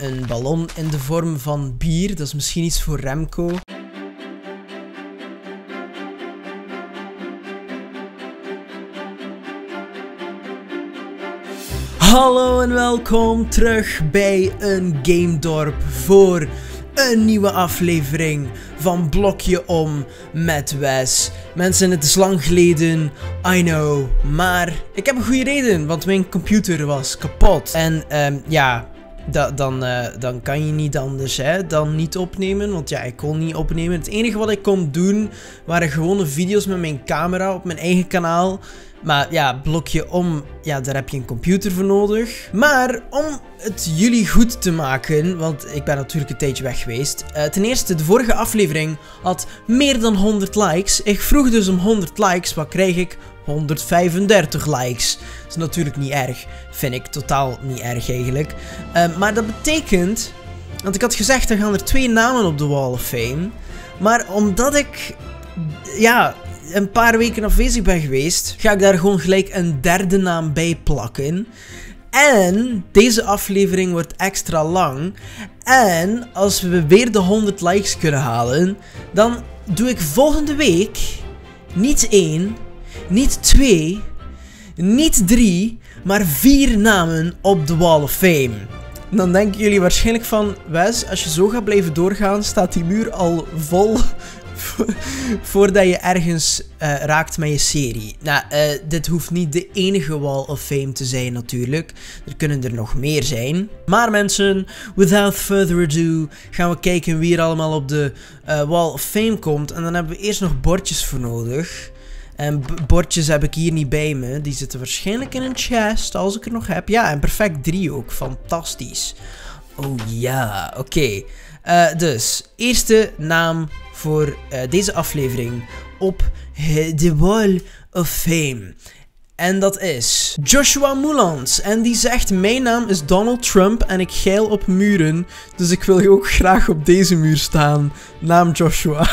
een ballon in de vorm van bier. Dat is misschien iets voor Remco. Hallo en welkom terug bij een Gamedorp voor een nieuwe aflevering van Blokje Om met Wes. Mensen, het is lang geleden, I know, maar ik heb een goede reden, want mijn computer was kapot. En ja, dan kan je niet anders dan niet opnemen, want ja, ik kon niet opnemen. Het enige wat ik kon doen waren gewone video's met mijn camera op mijn eigen kanaal. Maar ja, Blokje Om, ja, daar heb je een computer voor nodig. Maar om het jullie goed te maken, want ik ben natuurlijk een tijdje weg geweest. Ten eerste, de vorige aflevering had meer dan 100 likes. Ik vroeg dus om 100 likes, wat krijg ik? 135 likes. Dat is natuurlijk niet erg, vind ik totaal niet erg eigenlijk. Maar dat betekent, want ik had gezegd, er gaan er 2 namen op de Wall of Fame. Maar omdat ik, ja, een paar weken afwezig ben geweest, ga ik daar gewoon gelijk een derde naam bij plakken. En deze aflevering wordt extra lang. En als we weer de 100 likes kunnen halen, dan doe ik volgende week niet 1, niet 2, niet 3, maar 4 namen op de Wall of Fame. Dan denken jullie waarschijnlijk van, Wes, als je zo gaat blijven doorgaan, staat die muur al vol voordat je ergens raakt met je serie. Nou, dit hoeft niet de enige Wall of Fame te zijn natuurlijk. Er kunnen er nog meer zijn. Maar mensen, without further ado, gaan we kijken wie er allemaal op de Wall of Fame komt. En dan hebben we eerst nog bordjes voor nodig. En bordjes heb ik hier niet bij me. Die zitten waarschijnlijk in een chest, als ik er nog heb. Ja, en perfect 3 ook. Fantastisch. Oh ja, oké. Dus, eerste naam voor deze aflevering op de Wall of Fame. En dat is Joshua Moulans. En die zegt, mijn naam is Donald Trump en ik geil op muren. Dus ik wil ook graag op deze muur staan. Naam Joshua.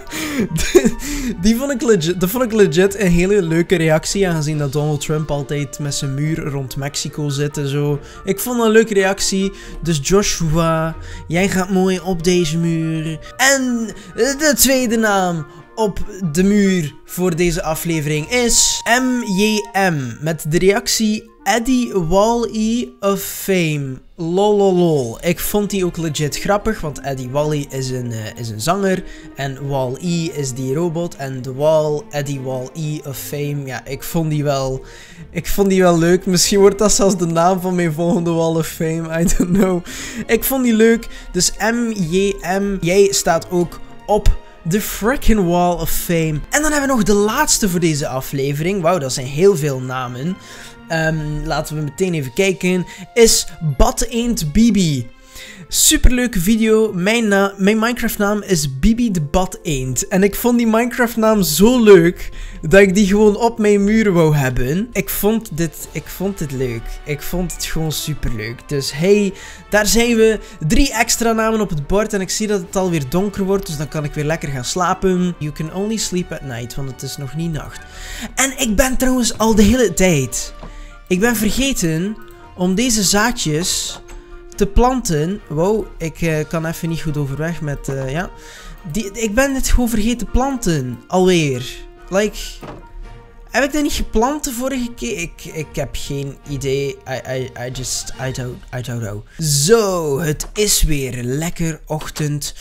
Dat vond ik legit een hele leuke reactie. Aangezien dat Donald Trump altijd met zijn muur rond Mexico zit en zo. Ik vond het een leuke reactie. Dus Joshua, jij gaat mooi op deze muur. En de tweede naam op de muur voor deze aflevering is MJM. Met de reactie Eddie Wall-E of Fame. Lololol. Ik vond die ook legit grappig, want Eddie Wall-E is een zanger. En Wall-E is die robot. En de Wall, Eddie Wall-E of Fame. Ja, ik vond die wel leuk. Misschien wordt dat zelfs de naam van mijn volgende Wall of Fame. I don't know. Ik vond die leuk. Dus MJM, jij staat ook op de frickin' Wall of Fame. En dan hebben we nog de laatste voor deze aflevering. Wauw, dat zijn heel veel namen. Laten we meteen even kijken. Is Bad Eend Bibi. Superleuke video. Mijn Minecraft naam is Bibi de Bad Eend. En ik vond die Minecraft naam zo leuk dat ik die gewoon op mijn muur wou hebben. Ik vond dit leuk. Ik vond het gewoon super leuk. Dus hey, daar zijn we. 3 extra namen op het bord. En ik zie dat het alweer donker wordt. Dus dan kan ik weer lekker gaan slapen. You can only sleep at night. Want het is nog niet nacht. En ik ben trouwens al de hele tijd. Ik ben vergeten om deze zaadjes te planten. Wow, ik kan even niet goed overweg met, ja. Ik ben het gewoon vergeten planten. Alweer. Like, heb ik dat niet geplant de vorige keer? Ik heb geen idee. I don't know. Zo, het is weer lekker ochtend.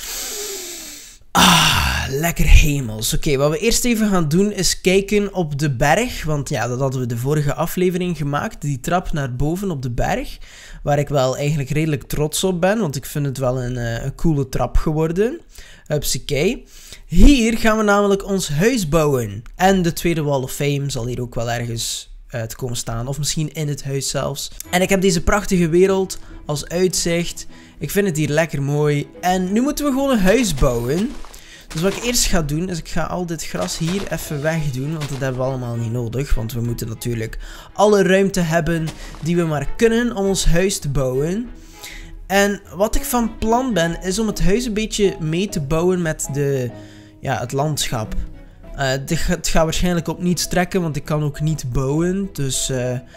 Lekker hemels. Oké, wat we eerst even gaan doen is kijken op de berg. Want ja, dat hadden we de vorige aflevering gemaakt. Die trap naar boven op de berg. Waar ik wel eigenlijk redelijk trots op ben. Want ik vind het wel een coole trap geworden. Hupsakee. Hier gaan we namelijk ons huis bouwen. En de tweede Wall of Fame zal hier ook wel ergens te komen staan. Of misschien in het huis zelfs. En ik heb deze prachtige wereld als uitzicht. Ik vind het hier lekker mooi. En nu moeten we gewoon een huis bouwen. Dus wat ik eerst ga doen, is ik ga al dit gras hier even wegdoen. Want dat hebben we allemaal niet nodig. Want we moeten natuurlijk alle ruimte hebben die we maar kunnen om ons huis te bouwen. En wat ik van plan ben, is om het huis een beetje mee te bouwen met het landschap. Het gaat waarschijnlijk op niets trekken, want ik kan ook niet bouwen. Dus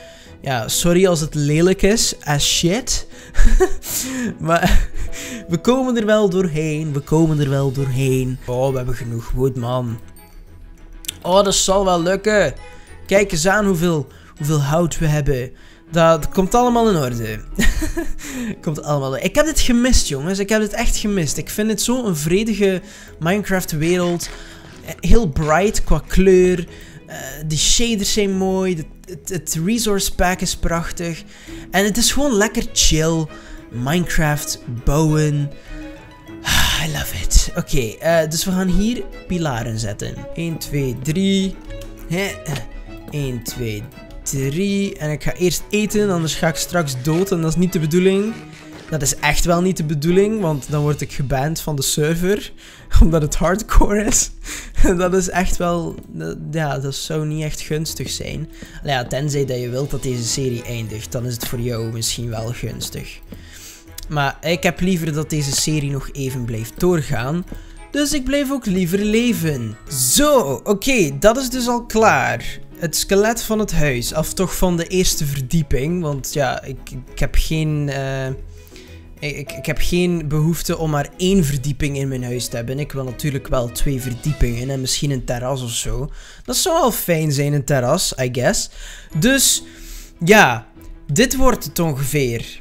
Ja, sorry als het lelijk is. As shit. Maar we komen er wel doorheen. We komen er wel doorheen. Oh, we hebben genoeg wood, man. Oh, dat zal wel lukken. Kijk eens aan hoeveel hout we hebben. Dat komt allemaal in orde. Komt allemaal in. Ik heb dit gemist, jongens. Ik heb dit echt gemist. Ik vind het zo een vredige Minecraft-wereld. Heel bright qua kleur. Die shaders zijn mooi. Het resource pack is prachtig. En het is gewoon lekker chill. Minecraft bouwen. I love it. Oké, dus we gaan hier pilaren zetten. 1, 2, 3. 1, 2, 3. En ik ga eerst eten, anders ga ik straks dood. En dat is niet de bedoeling. Dat is echt wel niet de bedoeling, want dan word ik geband van de server. Omdat het hardcore is. Dat is echt wel... Ja, dat zou niet echt gunstig zijn. Ja, tenzij dat je wilt dat deze serie eindigt. Dan is het voor jou misschien wel gunstig. Maar ik heb liever dat deze serie nog even blijft doorgaan. Dus ik blijf ook liever leven. Zo, oké, dat is dus al klaar. Het skelet van het huis. Of toch van de eerste verdieping. Want ja, ik heb geen... Ik heb geen behoefte om maar 1 verdieping in mijn huis te hebben. Ik wil natuurlijk wel 2 verdiepingen en misschien een terras of zo. Dat zou wel fijn zijn, een terras, I guess. Dus, ja, dit wordt het ongeveer.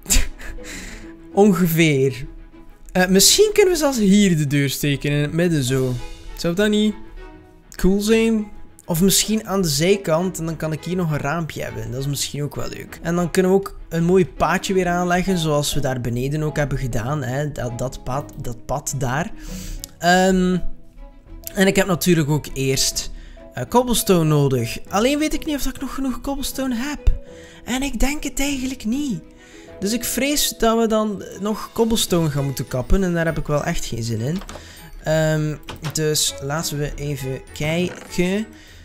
Ongeveer. Misschien kunnen we zelfs hier de deur steken, in het midden zo. Zou dat niet cool zijn? Of misschien aan de zijkant en dan kan ik hier nog een raampje hebben. Dat is misschien ook wel leuk. En dan kunnen we ook een mooi paadje weer aanleggen. Zoals we daar beneden ook hebben gedaan. Hè? Dat pad daar. En ik heb natuurlijk ook eerst cobblestone nodig. Alleen weet ik niet of ik nog genoeg cobblestone heb. En ik denk het eigenlijk niet. Dus ik vrees dat we dan nog cobblestone gaan moeten kappen. En daar heb ik wel echt geen zin in. Dus laten we even kijken.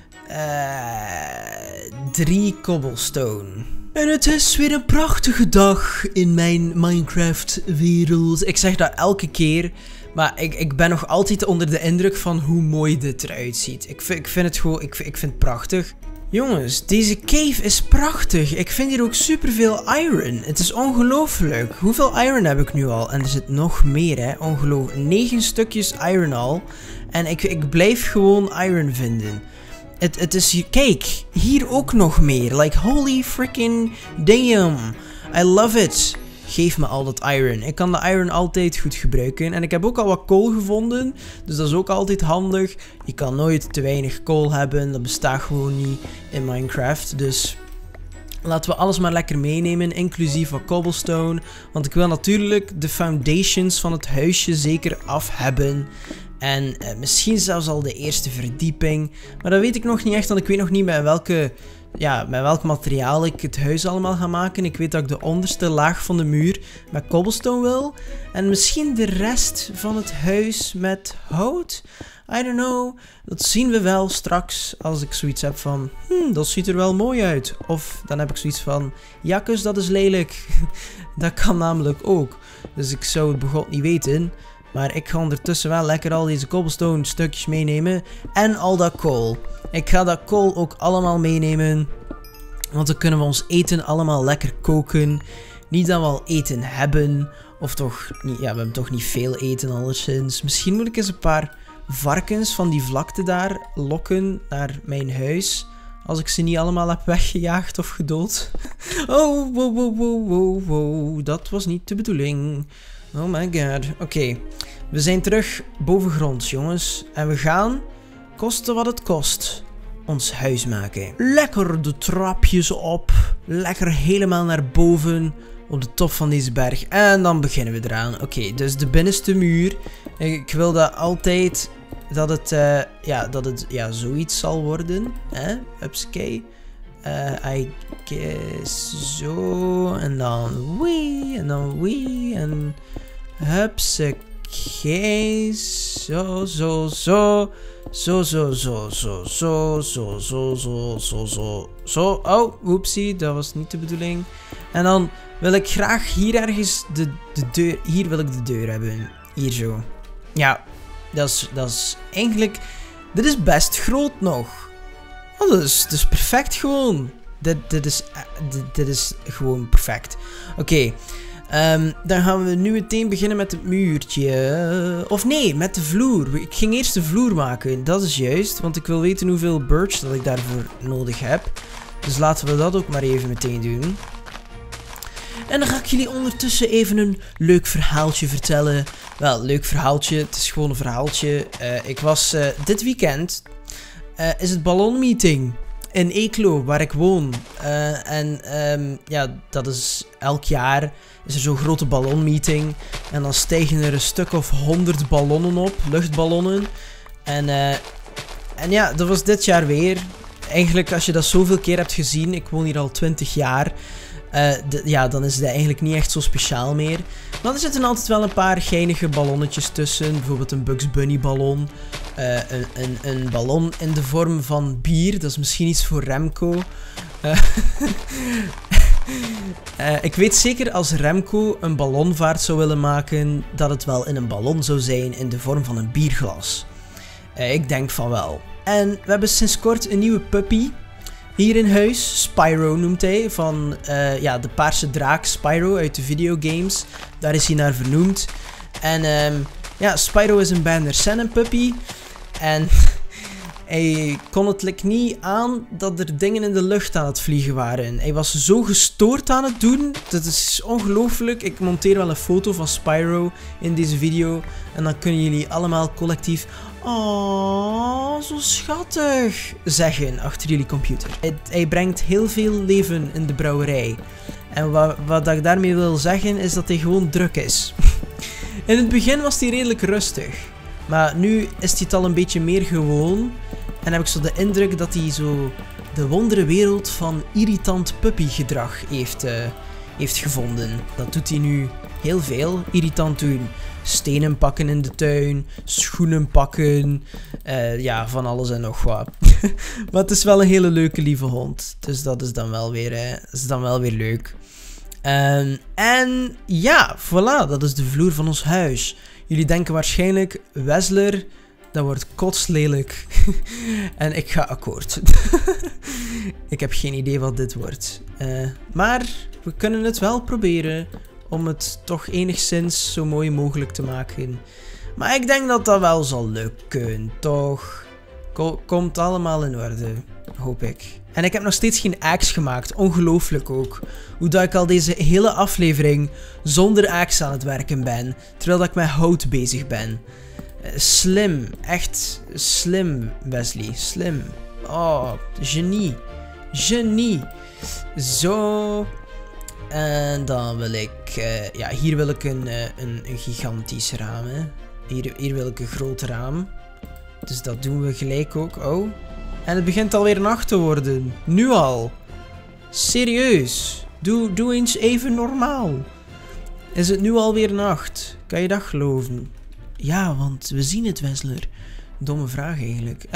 3 cobblestone. En het is weer een prachtige dag in mijn Minecraft-wereld. Ik zeg dat elke keer, maar ik ben nog altijd onder de indruk van hoe mooi dit eruit ziet. Ik vind het gewoon, ik vind het prachtig. Jongens, deze cave is prachtig. Ik vind hier ook superveel iron. Het is ongelooflijk. Hoeveel iron heb ik nu al? En er zit nog meer, hè. Ongelooflijk. 9 stukjes iron al. En ik blijf gewoon iron vinden. Het is hier... Kijk, hier ook nog meer. Like, holy freaking damn. I love it. Geef me al dat iron. Ik kan de iron altijd goed gebruiken. En ik heb ook al wat kool gevonden. Dus dat is ook altijd handig. Je kan nooit te weinig kool hebben. Dat bestaat gewoon niet in Minecraft. Dus laten we alles maar lekker meenemen. Inclusief wat cobblestone. Want ik wil natuurlijk de foundations van het huisje zeker af hebben. En misschien zelfs al de eerste verdieping. Maar dat weet ik nog niet echt. Want ik weet nog niet met welk materiaal ik het huis allemaal ga maken. Ik weet dat ik de onderste laag van de muur met cobblestone wil. En misschien de rest van het huis met hout. I don't know. Dat zien we wel straks als ik zoiets heb van... dat ziet er wel mooi uit. Of dan heb ik zoiets van... Jakkes, dat is lelijk. Dat kan namelijk ook. Dus ik zou het begot niet weten. Maar ik ga ondertussen wel lekker al deze cobblestone stukjes meenemen. En al dat kool. Ik ga dat kool ook allemaal meenemen. Want dan kunnen we ons eten allemaal lekker koken. Niet dat we al eten hebben. Of toch niet. Ja, we hebben toch niet veel eten alleszins. Misschien moet ik eens een paar varkens van die vlakte daar lokken naar mijn huis. Als ik ze niet allemaal heb weggejaagd of gedood. Oh, wow. Dat was niet de bedoeling. Oh my god. Oké. We zijn terug bovengronds, jongens. En we gaan, koste wat het kost, ons huis maken. Lekker de trapjes op. Lekker helemaal naar boven. Op de top van deze berg. En dan beginnen we eraan. Oké, dus de binnenste muur. Ik wil dat altijd... Dat het zoiets zal worden. Hupsakee. I guess zo. En dan wee. En dan wee. En hupsakee. Zo. Zo. Oh, oepsie. Dat was niet de bedoeling. En dan wil ik graag hier ergens de deur... Hier wil ik de deur hebben. Hier zo. Ja. Dat is eigenlijk... Dit is best groot nog. Oh, dat is perfect gewoon. Dit is gewoon perfect. Oké. Dan gaan we nu meteen beginnen met het muurtje. Of nee, met de vloer. Ik ging eerst de vloer maken. Dat is juist. Want ik wil weten hoeveel birch dat ik daarvoor nodig heb. Dus laten we dat ook maar even meteen doen. En dan ga ik jullie ondertussen even een leuk verhaaltje vertellen. Wel, leuk verhaaltje. Het is gewoon een verhaaltje. Ik was dit weekend... is het ballonmeeting in Eeklo, waar ik woon. Ja, dat is elk jaar is er zo'n grote ballonmeeting. En dan stijgen er een stuk of 100 ballonnen op, luchtballonnen. En ja, dat was dit jaar weer. Eigenlijk, als je dat zoveel keer hebt gezien, ik woon hier al 20 jaar... ja, dan is het eigenlijk niet echt zo speciaal meer. Maar er zitten altijd wel een paar geinige ballonnetjes tussen. Bijvoorbeeld een Bugs Bunny ballon. Een ballon in de vorm van bier. Dat is misschien iets voor Remco. Ik weet zeker als Remco een ballonvaart zou willen maken, dat het wel in een ballon zou zijn in de vorm van een bierglas. Ik denk van wel. En we hebben sinds kort een nieuwe puppy. Hier in huis, Spyro noemt hij, van ja, de paarse draak Spyro uit de videogames. Daar is hij naar vernoemd. En ja, Spyro is een Bandersnatch puppy. En hij kon het niet aan dat er dingen in de lucht aan het vliegen waren. Hij was zo gestoord aan het doen. Dat is ongelooflijk. Ik monteer wel een foto van Spyro in deze video. En dan kunnen jullie allemaal collectief... Oh, zo schattig zeggen achter jullie computer. Hij brengt heel veel leven in de brouwerij. En wat ik daarmee wil zeggen is dat hij gewoon druk is. In het begin was hij redelijk rustig. Maar nu is hij het al een beetje meer gewoon. En heb ik zo de indruk dat hij zo de wondere wereld van irritant puppygedrag heeft gevonden. Dat doet hij nu heel veel. Irritant doen. Stenen pakken in de tuin, schoenen pakken, ja, van alles en nog wat. Maar het is wel een hele leuke, lieve hond. Dus dat is dan wel weer, leuk. En ja, voilà, dat is de vloer van ons huis. Jullie denken waarschijnlijk, Wesler, dat wordt kotslelijk. En ik ga akkoord. Ik heb geen idee wat dit wordt. Maar we kunnen het wel proberen. Om het toch enigszins zo mooi mogelijk te maken. Maar ik denk dat dat wel zal lukken, toch? Komt allemaal in orde, hoop ik. En ik heb nog steeds geen axe gemaakt, ongelooflijk ook. Hoe dat ik al deze hele aflevering zonder axe aan het werken ben. Terwijl dat ik met hout bezig ben. Slim, echt slim, Wesley, slim. Oh, genie. Genie. Zo... En dan wil ik... ja, hier wil ik een gigantisch raam. Hè. Hier wil ik een groot raam. Dus dat doen we gelijk ook. Oh. En het begint alweer nacht te worden. Nu al. Serieus. Doe eens even normaal. Is het nu alweer nacht? Kan je dat geloven? Ja, want we zien het, Wesler. Domme vraag eigenlijk.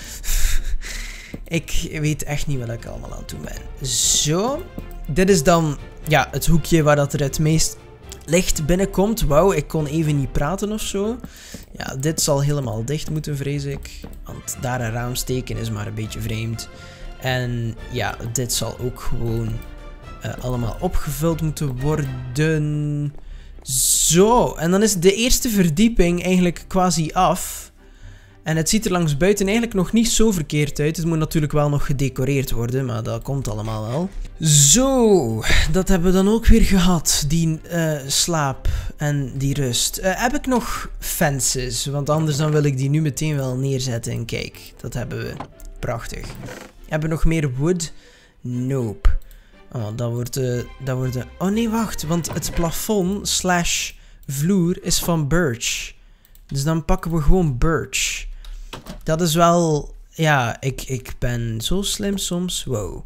Ik weet echt niet wat ik allemaal aan het doen ben. Zo. Dit is dan... Ja, het hoekje waar dat er het meest licht binnenkomt. Wauw, ik kon even niet praten of zo. Ja, dit zal helemaal dicht moeten, vrees ik. Want daar een raam steken is maar een beetje vreemd. En ja, dit zal ook gewoon allemaal opgevuld moeten worden. Zo, en dan is de eerste verdieping eigenlijk quasi af. En het ziet er langs buiten eigenlijk nog niet zo verkeerd uit. Het moet natuurlijk wel nog gedecoreerd worden, maar dat komt allemaal wel. Zo, dat hebben we dan ook weer gehad. Die slaap en die rust. Heb ik nog fences? Want anders dan wil ik die nu meteen wel neerzetten. En kijk, dat hebben we. Prachtig. Hebben we nog meer wood? Nope. Oh, dat wordt oh nee, wacht. Want het plafond / vloer is van birch. Dus dan pakken we gewoon birch. Dat is wel... Ja, ik ben zo slim soms. Wow.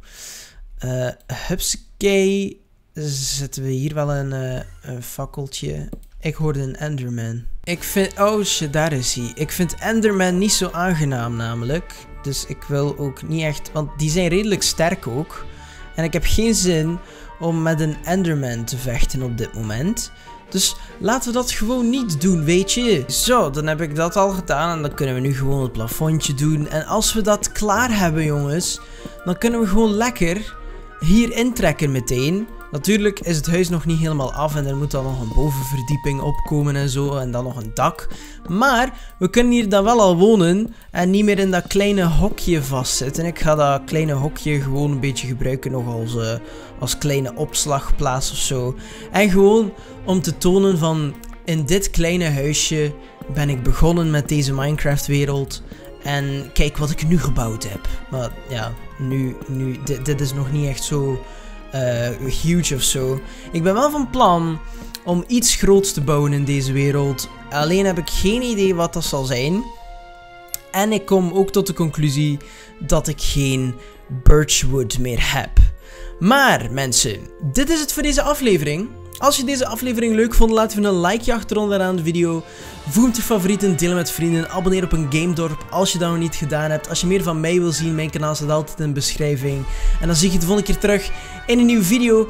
Hupsakee. Zetten we hier wel een fakkeltje. Ik hoorde een Enderman. Ik vind... Oh shit, daar is hij. Ik vind Enderman niet zo aangenaam namelijk. Dus ik wil ook niet echt... Want die zijn redelijk sterk ook. En ik heb geen zin om met een Enderman te vechten op dit moment. Dus laten we dat gewoon niet doen, weet je. Zo, dan heb ik dat al gedaan. En dan kunnen we nu gewoon het plafondje doen. En als we dat klaar hebben, jongens, dan kunnen we gewoon lekker hier intrekken meteen. Natuurlijk is het huis nog niet helemaal af en er moet dan nog een bovenverdieping opkomen en zo en dan nog een dak. Maar we kunnen hier dan wel al wonen en niet meer in dat kleine hokje vastzitten. Ik ga dat kleine hokje gewoon een beetje gebruiken nog als kleine opslagplaats of zo. En gewoon om te tonen van in dit kleine huisje ben ik begonnen met deze Minecraft wereld. En kijk wat ik nu gebouwd heb. Maar ja, dit is nog niet echt zo huge of zo. Ik ben wel van plan om iets groots te bouwen in deze wereld. Alleen heb ik geen idee wat dat zal zijn. En ik kom ook tot de conclusie dat ik geen birchwood meer heb. Maar mensen, dit is het voor deze aflevering. Als je deze aflevering leuk vond, laat even een likeje achter onderaan de video. Voeg hem te favorieten, deel hem met vrienden. Abonneer op een Gamedorp als je dat nog niet gedaan hebt. Als je meer van mij wil zien, mijn kanaal staat altijd in de beschrijving. En dan zie ik je de volgende keer terug in een nieuwe video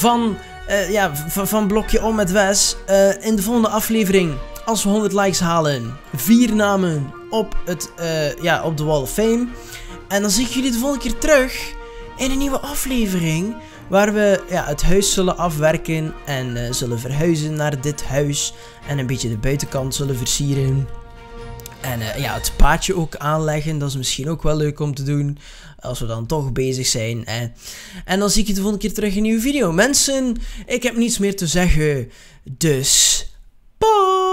van Blokje Om met Wes. In de volgende aflevering, als we 100 likes halen, 4 namen op de Wall of Fame. En dan zie ik jullie de volgende keer terug in een nieuwe aflevering. Waar we het huis zullen afwerken en zullen verhuizen naar dit huis. En een beetje de buitenkant zullen versieren. En het paadje ook aanleggen. Dat is misschien ook wel leuk om te doen. Als we dan toch bezig zijn. En dan zie ik je de volgende keer terug in een nieuwe video. Mensen, ik heb niets meer te zeggen. Dus, bye!